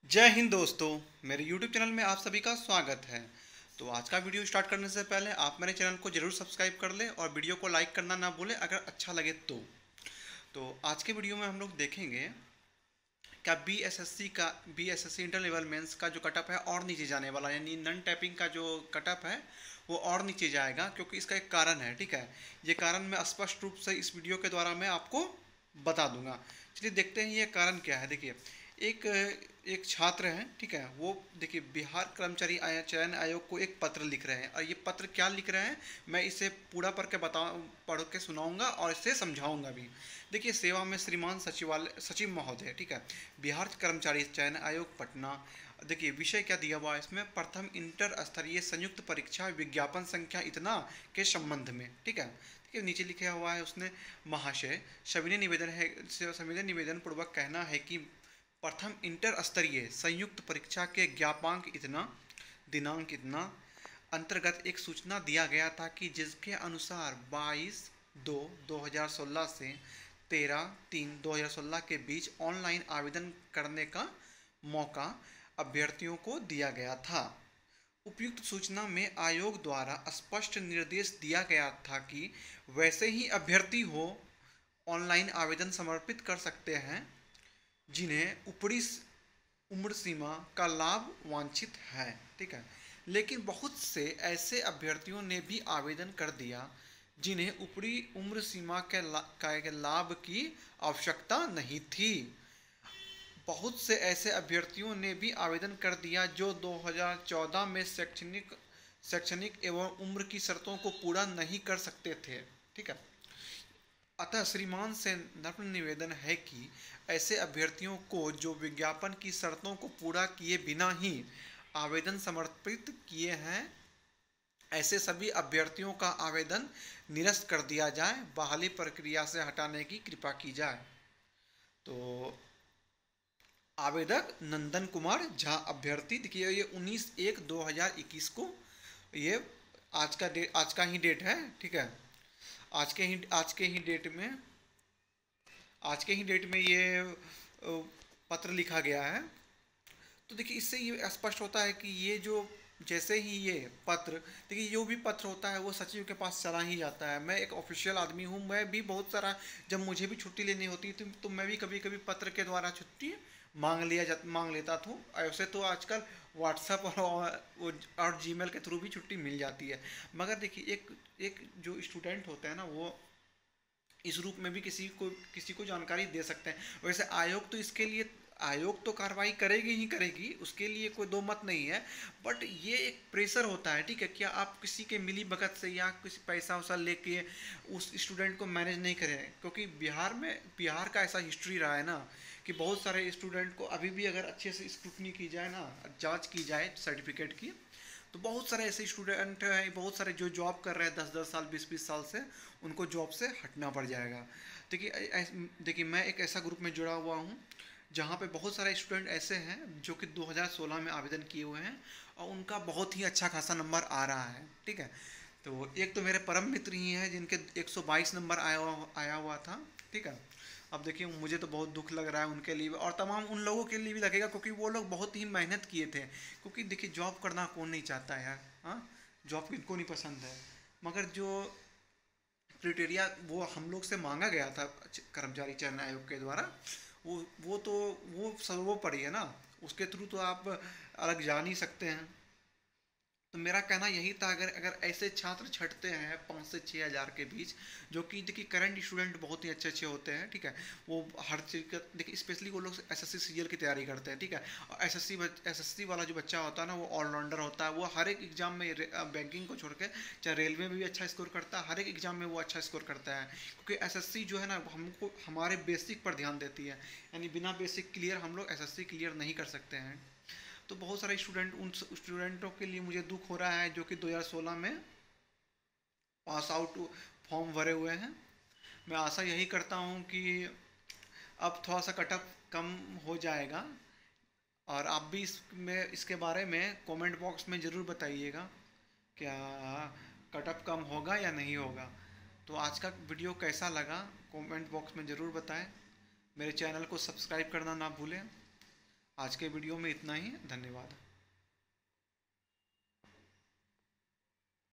जय हिंद दोस्तों। मेरे YouTube चैनल में आप सभी का स्वागत है। तो आज का वीडियो स्टार्ट करने से पहले आप मेरे चैनल को जरूर सब्सक्राइब कर लें और वीडियो को लाइक करना ना भूलें अगर अच्छा लगे तो आज के वीडियो में हम लोग देखेंगे क्या B S S C inter level mains का जो कटअप है और नीचे जाने वाला है, यानी नन टैपिंग का जो कटअप है वो और नीचे जाएगा, क्योंकि इसका एक कारण है। ठीक है, ये कारण मैं स्पष्ट रूप से इस वीडियो के द्वारा मैं आपको बता दूंगा। चलिए देखते हैं ये कारण क्या है। देखिए, एक एक छात्र हैं, ठीक है, वो देखिए बिहार कर्मचारी चयन आयोग को एक पत्र लिख रहे हैं, और ये पत्र क्या लिख रहे हैं मैं इसे पूरा पढ़ के सुनाऊंगा और इसे समझाऊंगा भी। देखिए, सेवा में श्रीमान सचिव महोदय, ठीक है, बिहार कर्मचारी चयन आयोग पटना। देखिए विषय क्या दिया हुआ है इसमें, प्रथम इंटर स्तरीय संयुक्त परीक्षा विज्ञापन संख्या इतना के संबंध में। ठीक है, ठीक है, नीचे लिखा हुआ है उसने, महाशय सविनय निवेदन पूर्वक कहना है कि प्रथम इंटर स्तरीय संयुक्त परीक्षा के ज्ञापांक इतना दिनांक इतना अंतर्गत एक सूचना दिया गया था कि जिसके अनुसार 22/2/2016 से 13/3/2016 के बीच ऑनलाइन आवेदन करने का मौका अभ्यर्थियों को दिया गया था। उपयुक्त सूचना में आयोग द्वारा स्पष्ट निर्देश दिया गया था कि वैसे ही अभ्यर्थी हो ऑनलाइन आवेदन समर्पित कर सकते हैं जिन्हें ऊपरी उम्र सीमा का लाभ वांछित है। ठीक है, लेकिन बहुत से ऐसे अभ्यर्थियों ने भी आवेदन कर दिया जिन्हें ऊपरी उम्र सीमा के लाभ की आवश्यकता नहीं थी। बहुत से ऐसे अभ्यर्थियों ने भी आवेदन कर दिया जो 2014 में शैक्षणिक एवं उम्र की शर्तों को पूरा नहीं कर सकते थे। ठीक है, अतः श्रीमान से नम्र निवेदन है कि ऐसे अभ्यर्थियों को जो विज्ञापन की शर्तों को पूरा किए बिना ही आवेदन समर्पित किए हैं, ऐसे सभी अभ्यर्थियों का आवेदन निरस्त कर दिया जाए, बहाली प्रक्रिया से हटाने की कृपा की जाए। तो आवेदक नंदन कुमार झा अभ्यर्थी, देखिए ये 19/1/2021 को ये आज का ही डेट है। ठीक है, आज के ही डेट में ये पत्र लिखा गया है। तो देखिए इससे ये स्पष्ट होता है कि ये जो जैसे ही ये पत्र, देखिए जो भी पत्र होता है वो सचिव के पास चला ही जाता है। मैं एक ऑफिशियल आदमी हूँ, मैं भी बहुत सारा, जब मुझे भी छुट्टी लेनी होती थी तो मैं भी कभी कभी पत्र के द्वारा छुट्टी मांग लेता था। ऐसे तो आजकल व्हाट्सएप और जीमेल के थ्रू भी छुट्टी मिल जाती है। मगर देखिए एक एक जो स्टूडेंट होता है ना, वो इस रूप में भी किसी को जानकारी दे सकते हैं। वैसे आयोग तो कार्रवाई करेगी ही करेगी, उसके लिए कोई दो मत नहीं है। बट ये एक प्रेशर होता है, ठीक है, क्या आप किसी के मिली भगत से या किसी पैसा वैसा लेके उस स्टूडेंट को मैनेज नहीं करें, क्योंकि बिहार का ऐसा हिस्ट्री रहा है ना कि बहुत सारे स्टूडेंट को अभी भी अगर अच्छे से स्क्रूटनी की जाए ना, जांच की जाए सर्टिफिकेट की, तो बहुत सारे ऐसे स्टूडेंट हैं, बहुत सारे जो जॉब कर रहे हैं 10-10 साल 20-20 साल से, उनको जॉब से हटना पड़ जाएगा। देखिए मैं एक ऐसा ग्रुप में जुड़ा हुआ हूँ जहाँ पे बहुत सारे स्टूडेंट ऐसे हैं जो कि 2016 में आवेदन किए हुए हैं और उनका बहुत ही अच्छा खासा नंबर आ रहा है। ठीक है, तो एक तो मेरे परम मित्र ही हैं जिनके 122 नंबर आया हुआ था। ठीक है, अब देखिए मुझे तो बहुत दुख लग रहा है उनके लिए और तमाम उन लोगों के लिए भी लगेगा, क्योंकि वो लोग बहुत ही मेहनत किए थे। क्योंकि देखिए जॉब करना कौन नहीं चाहता है यार, हाँ, जॉब किनको नहीं पसंद है। मगर जो क्राइटेरिया वो हम लोग से मांगा गया था कर्मचारी चयन आयोग के द्वारा, वो सर्वोपरि है ना, उसके थ्रू तो आप अलग जा नहीं सकते हैं। तो मेरा कहना यही था, अगर अगर ऐसे छात्र छटते हैं 5 से 6 हज़ार के बीच, जो कि देखिए करंट स्टूडेंट बहुत ही अच्छे अच्छे होते हैं। ठीक है, वो हर चीज़ का देखिए, स्पेशली वो लोग एसएससी सीजीएल की तैयारी करते हैं। ठीक है, और एसएससी वाला जो बच्चा होता है ना, वो ऑलराउंडर होता है। वो हर एक एग्जाम में बैंकिंग को छोड़ के चाहे रेलवे में भी अच्छा स्कोर करता है, हर एक एग्जाम में वो अच्छा स्कोर करता है। क्योंकि एसएससी जो है ना, हमको हमारे बेसिक पर ध्यान देती है, यानी बिना बेसिक क्लियर हम लोग एसएससी क्लियर नहीं कर सकते हैं। तो बहुत सारे उन स्टूडेंटों के लिए मुझे दुख हो रहा है जो कि 2016 में पास आउट फॉर्म भरे हुए हैं। मैं आशा यही करता हूँ कि अब थोड़ा सा कटअप कम हो जाएगा, और आप भी इसके बारे में कमेंट बॉक्स में ज़रूर बताइएगा क्या कटअप कम होगा या नहीं होगा। तो आज का वीडियो कैसा लगा कमेंट बॉक्स में ज़रूर बताएं। मेरे चैनल को सब्सक्राइब करना ना भूलें। आज के वीडियो में इतना ही, धन्यवाद।